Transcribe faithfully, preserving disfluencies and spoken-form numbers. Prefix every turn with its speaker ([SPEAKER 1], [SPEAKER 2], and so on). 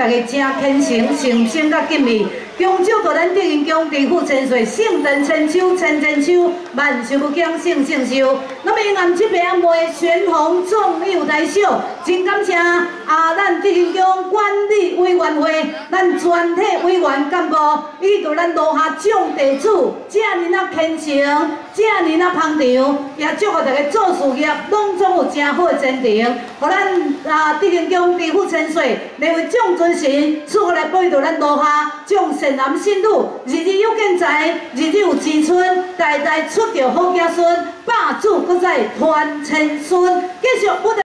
[SPEAKER 1] 大家真虔诚、诚心甲敬意。恭祝大咱德云宫地府千岁，圣诞千秋千千秋，万寿无疆胜胜寿。那么因暗这边卖旋风壮友大小，真感谢啊！咱德云宫管理委员会，咱全体委员干部，以及咱楼下众地主，这呢啊虔诚，这呢啊捧场，也祝福大家做事业拢总有真好的前程。互咱啊德云宫地府千岁，两位众尊神，赐福来保佑咱楼下众善男信女，日日有建材，日日有子孙，代代出着好子孙，百子搁再传千孙，继续不得。